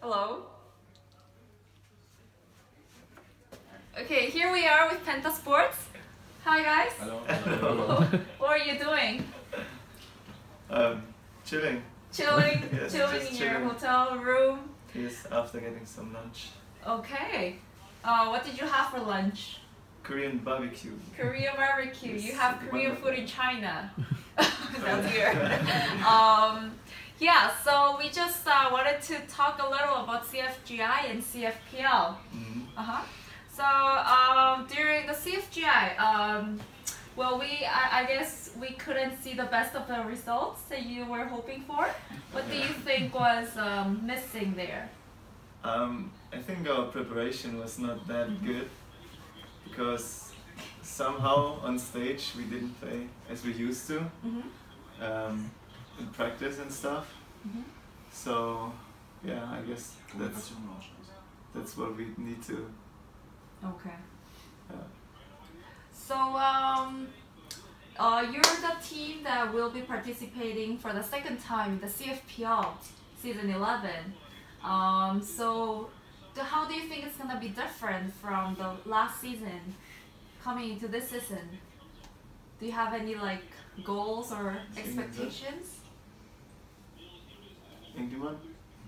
Hello. Okay, here we are with Penta Sports. Hi guys. Hello. What are you doing? Chilling. Chilling, Yes, chilling just in your chilling. hotel room. Yes, after getting some lunch. Okay. What did you have for lunch? Korean barbecue. Korean barbecue. Yes, You have Korean wonderful. food in China. That's weird. Yeah, so we just wanted to talk a little about CFGI and CFPL. Mhm. So during the CFGI, well, I guess we couldn't see the best of the results that you were hoping for. What do you think was missing there? I think our preparation was not that good because somehow on stage we didn't play as we used to in practice and stuff. So yeah, I guess that's what we need to. Okay. Yeah. So you're the team that will be participating for the second time in the CFPL season 11. So how do you think it's gonna be different from the last season coming into this season? Do you have any like goals or expectations? Anyone?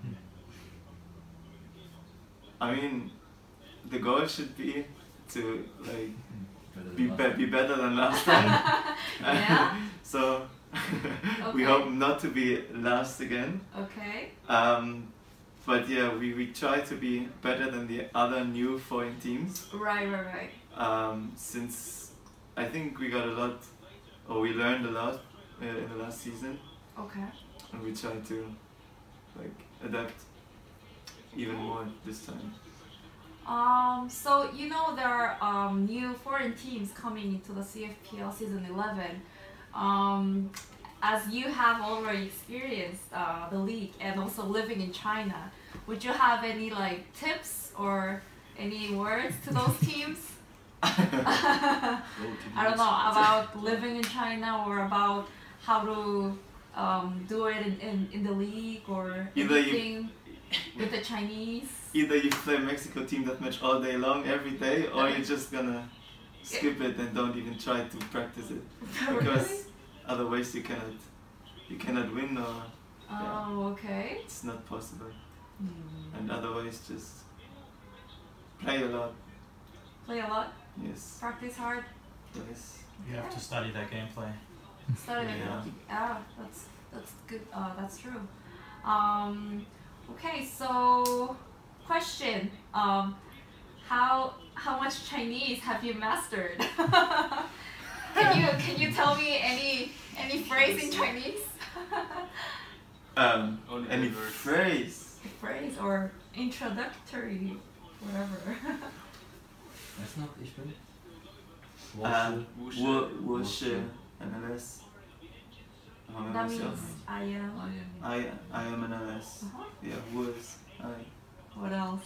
I mean, the goal should be to like be better than last time. Yeah. So we Okay. hope not to be last again. Okay. But yeah, we try to be better than the other new foreign teams. Right. Since I think we got a lot, or we learned a lot in the last season, Okay. and we try to like adapt even more this time. So you know there are new foreign teams coming into the CFPL season 11. As you have already experienced the league and also living in China, would you have any like tips or any words to those teams? I don't know about living in China or about how to do it in the league or Either you- anything with the Chinese. Either you play Mexico team that match all day long every day, or you're just gonna skip it and don't even try to practice it, because otherwise you cannot win, or Oh, okay. it's not possible. And otherwise just play a lot. Play a lot, Yes. practice hard, Yes. You have to study that gameplay. study. Yeah. Yeah, that's good. That's true. Okay, so question. How much Chinese have you mastered? Can you tell me any phrase in Chinese? Any phrase? Phrase or introductory, whatever. Weiß noch, ich bin. 我是 MLS. That means I am. I am MLS. Yeah, was I. What else?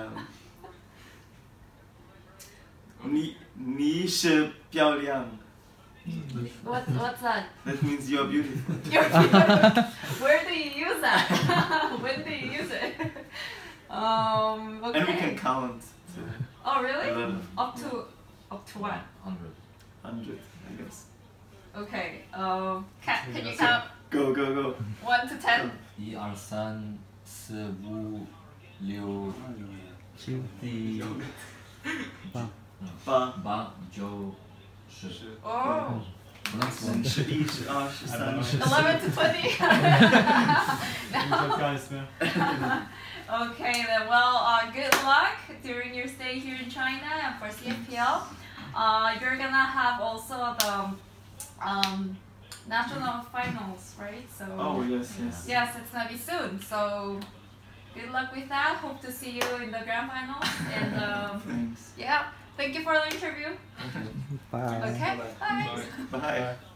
你是漂亮. What's that? That means you're beautiful. Where do you use that? When do you use it? Okay. And we can count to Oh really? a lot of Up to what? 100. 100, I guess. Okay. Can you count Go, go, go. 1 to 10? 1 2 3 4 5 6 7 第八 8 9 10 Oh. 不能说 11 12 13 11 to 20? Good guys, man. Okay then, well, good luck during your stay here in China and for CFPL. You're gonna have also the national finals, right? So Oh, yes, yes. yes, it's gonna be soon. So good luck with that. Hope to see you in the grand finals. And Thanks. yeah, thank you for the interview. Bye. Okay, bye. Bye.